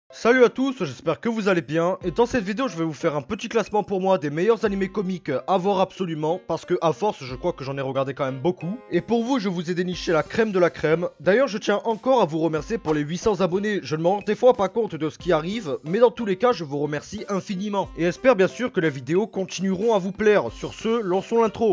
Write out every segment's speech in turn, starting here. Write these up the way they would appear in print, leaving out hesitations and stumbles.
Salut à tous, j'espère que vous allez bien, et dans cette vidéo je vais vous faire un petit classement pour moi des meilleurs animés comiques à voir absolument, parce que à force je crois que j'en ai regardé quand même beaucoup, et pour vous je vous ai déniché la crème de la crème. D'ailleurs je tiens encore à vous remercier pour les 800 abonnés, je ne me rends des fois pas compte de ce qui arrive, mais dans tous les cas je vous remercie infiniment, et espère bien sûr que les vidéos continueront à vous plaire. Sur ce, lançons l'intro.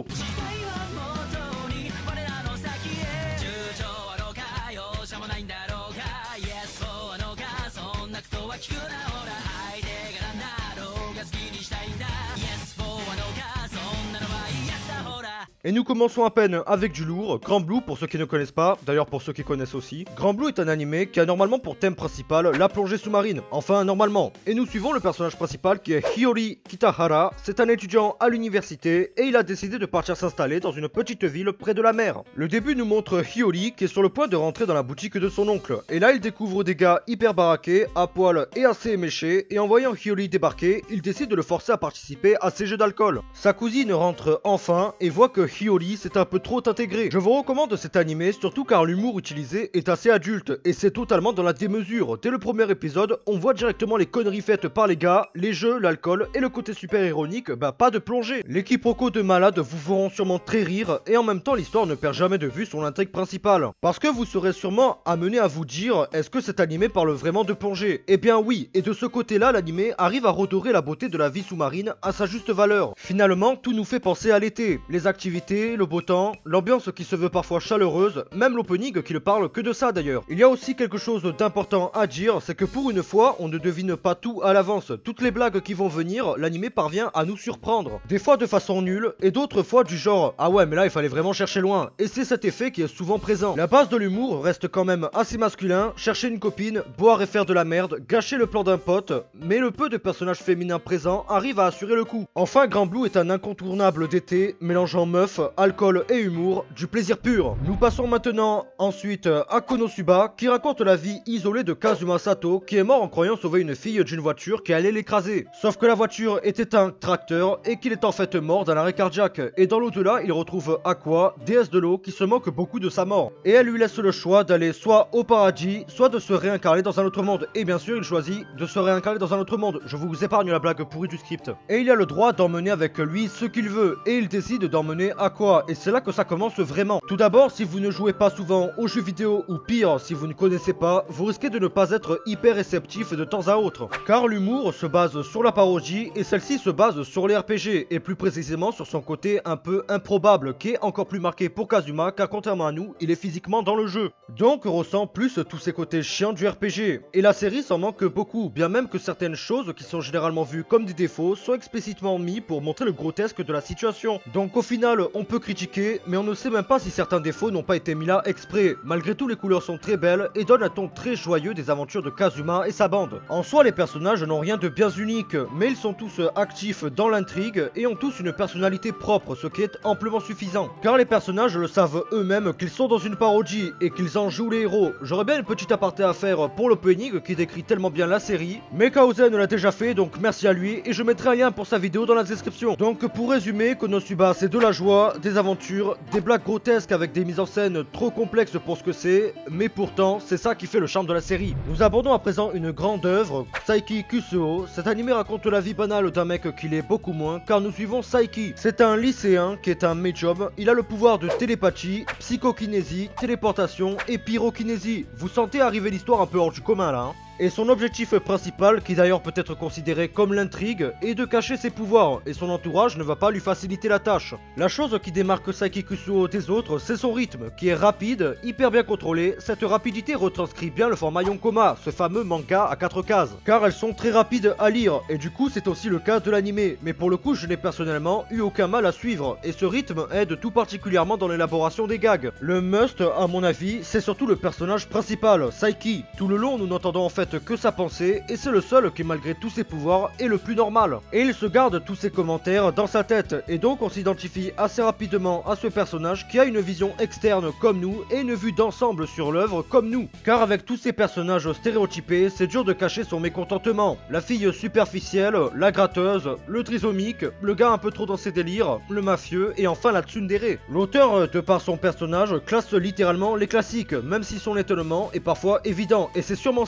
Et nous commençons à peine avec du lourd. Grand Blue, pour ceux qui ne connaissent pas, d'ailleurs pour ceux qui connaissent aussi. Grand Blue est un animé qui a normalement pour thème principal la plongée sous-marine. Enfin, normalement. Et nous suivons le personnage principal qui est Hiyori Kitahara. C'est un étudiant à l'université et il a décidé de partir s'installer dans une petite ville près de la mer. Le début nous montre Hiyori qui est sur le point de rentrer dans la boutique de son oncle. Et là, il découvre des gars hyper baraqués, à poil et assez éméchés. Et en voyant Hiyori débarquer, il décide de le forcer à participer à ses jeux d'alcool. Sa cousine rentre enfin et voit que Hiyori c'est un peu trop intégré. Je vous recommande cet animé surtout car l'humour utilisé est assez adulte et c'est totalement dans la démesure. Dès le premier épisode, on voit directement les conneries faites par les gars, les jeux, l'alcool et le côté super ironique, bah pas de plongée. Les quiproquos de malades vous feront sûrement très rire et en même temps l'histoire ne perd jamais de vue son intrigue principale. Parce que vous serez sûrement amené à vous dire, est-ce que cet animé parle vraiment de plongée? Eh bien oui, et de ce côté-là l'animé arrive à redorer la beauté de la vie sous-marine à sa juste valeur. Finalement, tout nous fait penser à l'été, les activités, le beau temps, l'ambiance qui se veut parfois chaleureuse, même l'opening qui ne parle que de ça d'ailleurs. Il y a aussi quelque chose d'important à dire, c'est que pour une fois, on ne devine pas tout à l'avance. Toutes les blagues qui vont venir, l'animé parvient à nous surprendre. Des fois de façon nulle, et d'autres fois du genre « Ah ouais, mais là il fallait vraiment chercher loin ». Et c'est cet effet qui est souvent présent. La base de l'humour reste quand même assez masculin, chercher une copine, boire et faire de la merde, gâcher le plan d'un pote, mais le peu de personnages féminins présents arrive à assurer le coup. Enfin, Grand Blue est un incontournable d'été, mélangeant meuf, alcool et humour, du plaisir pur. Nous passons maintenant ensuite à Konosuba qui raconte la vie isolée de Kazuma Sato qui est mort en croyant sauver une fille d'une voiture qui allait l'écraser. Sauf que la voiture était un tracteur et qu'il est en fait mort d'un arrêt cardiaque. Et dans l'au-delà, il retrouve Aqua, déesse de l'eau, qui se moque beaucoup de sa mort. Et elle lui laisse le choix d'aller soit au paradis, soit de se réincarner dans un autre monde. Et bien sûr, il choisit de se réincarner dans un autre monde. Je vous épargne la blague pourrie du script. Et il a le droit d'emmener avec lui ce qu'il veut. Et il décide d'emmener Aqua. Et c'est là que ça commence vraiment. Tout d'abord, si vous ne jouez pas souvent aux jeux vidéo ou pire, si vous ne connaissez pas, vous risquez de ne pas être hyper réceptif de temps à autre. Car l'humour se base sur la parodie et celle-ci se base sur les RPG et plus précisément sur son côté un peu improbable qui est encore plus marqué pour Kazuma car contrairement à nous, il est physiquement dans le jeu. Donc on ressent plus tous ces côtés chiants du RPG. Et la série s'en manque beaucoup, bien même que certaines choses qui sont généralement vues comme des défauts soient explicitement mis pour montrer le grotesque de la situation. Donc au final, on peut critiquer, mais on ne sait même pas si certains défauts n'ont pas été mis là exprès. Malgré tout, les couleurs sont très belles et donnent un ton très joyeux des aventures de Kazuma et sa bande. En soi, les personnages n'ont rien de bien unique, mais ils sont tous actifs dans l'intrigue et ont tous une personnalité propre, ce qui est amplement suffisant. Car les personnages le savent eux-mêmes qu'ils sont dans une parodie et qu'ils en jouent les héros. J'aurais bien une petite aparté à faire pour l'opening qui décrit tellement bien la série, mais Kaozen l'a déjà fait, donc merci à lui et je mettrai un lien pour sa vidéo dans la description. Donc pour résumer, Konosuba c'est de la joie, des aventures, des blagues grotesques avec des mises en scène trop complexes pour ce que c'est, mais pourtant c'est ça qui fait le charme de la série. Nous abordons à présent une grande œuvre, Saiki Kusuo. Cet animé raconte la vie banale d'un mec qui l'est beaucoup moins, car nous suivons Saiki. C'est un lycéen qui est un médium, il a le pouvoir de télépathie, psychokinésie, téléportation et pyrokinésie. Vous sentez arriver l'histoire un peu hors du commun là, hein. Et son objectif principal, qui d'ailleurs peut être considéré comme l'intrigue, est de cacher ses pouvoirs, et son entourage ne va pas lui faciliter la tâche. La chose qui démarque Saiki Kusuo des autres, c'est son rythme, qui est rapide, hyper bien contrôlé. Cette rapidité retranscrit bien le format Yonkoma, ce fameux manga à 4 cases, car elles sont très rapides à lire, et du coup c'est aussi le cas de l'animé, mais pour le coup je n'ai personnellement eu aucun mal à suivre, et ce rythme aide tout particulièrement dans l'élaboration des gags. Le must, à mon avis, c'est surtout le personnage principal, Saiki. Tout le long nous n'entendons en fait que sa pensée et c'est le seul qui malgré tous ses pouvoirs est le plus normal. Et il se garde tous ses commentaires dans sa tête et donc on s'identifie assez rapidement à ce personnage qui a une vision externe comme nous et une vue d'ensemble sur l'œuvre comme nous. Car avec tous ces personnages stéréotypés, c'est dur de cacher son mécontentement. La fille superficielle, la gratteuse, le trisomique, le gars un peu trop dans ses délires, le mafieux et enfin la tsundere. L'auteur, de par son personnage, classe littéralement les classiques, même si son étonnement est parfois évident et c'est sûrement ça qui est drôle.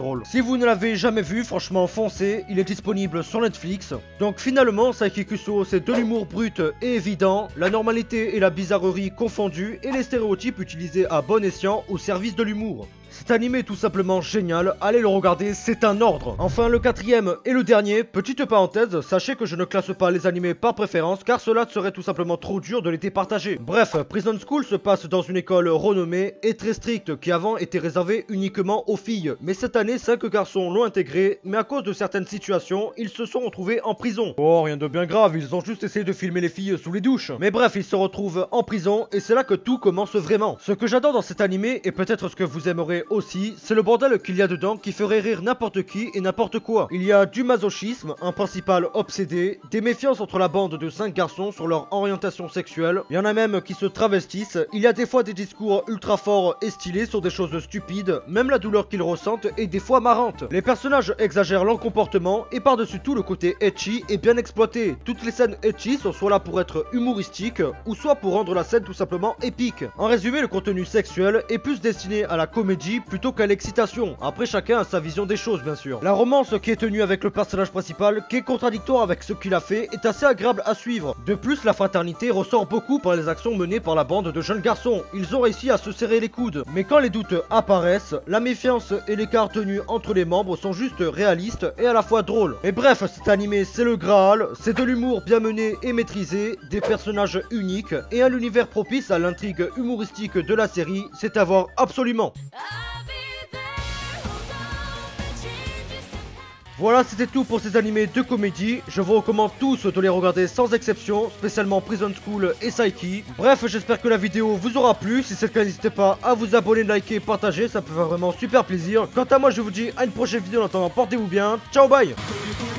drôle. Si vous ne l'avez jamais vu, franchement foncez, il est disponible sur Netflix. Donc finalement, Saiki Kuso, c'est de l'humour brut et évident, la normalité et la bizarrerie confondues et les stéréotypes utilisés à bon escient au service de l'humour. Cet animé est tout simplement génial, allez le regarder, c'est un ordre. Enfin le quatrième et le dernier, petite parenthèse, sachez que je ne classe pas les animés par préférence car cela serait tout simplement trop dur de les départager. Bref, Prison School se passe dans une école renommée et très stricte qui avant était réservée uniquement aux filles. Mais cette année 5 garçons l'ont intégré, mais à cause de certaines situations, ils se sont retrouvés en prison. Oh rien de bien grave, ils ont juste essayé de filmer les filles sous les douches. Mais bref, ils se retrouvent en prison et c'est là que tout commence vraiment. Ce que j'adore dans cet animé, et peut-être ce que vous aimerez aussi, c'est le bordel qu'il y a dedans qui ferait rire n'importe qui et n'importe quoi. Il y a du masochisme, un principal obsédé, des méfiances entre la bande de 5 garçons sur leur orientation sexuelle, il y en a même qui se travestissent, il y a des fois des discours ultra forts et stylés sur des choses stupides, même la douleur qu'ils ressentent est des fois marrante. Les personnages exagèrent leur comportement et par-dessus tout le côté ecchi est bien exploité. Toutes les scènes ecchi sont soit là pour être humoristiques ou soit pour rendre la scène tout simplement épique. En résumé, le contenu sexuel est plus destiné à la comédie plutôt qu'à l'excitation. Après, chacun a sa vision des choses, bien sûr. La romance qui est tenue avec le personnage principal, qui est contradictoire avec ce qu'il a fait, est assez agréable à suivre. De plus, la fraternité ressort beaucoup par les actions menées par la bande de jeunes garçons. Ils ont réussi à se serrer les coudes. Mais quand les doutes apparaissent, la méfiance et l'écart tenu entre les membres sont juste réalistes et à la fois drôles. Et bref, cet animé, c'est le Graal, c'est de l'humour bien mené et maîtrisé, des personnages uniques et un univers propice à l'intrigue humoristique de la série, c'est à voir absolument. Voilà, c'était tout pour ces animés de comédie. Je vous recommande tous de les regarder sans exception, spécialement Prison School et Saiki. Bref, j'espère que la vidéo vous aura plu. Si c'est le cas, n'hésitez pas à vous abonner, liker, partager, ça peut faire vraiment super plaisir. Quant à moi, je vous dis à une prochaine vidéo. En attendant, portez-vous bien. Ciao, bye.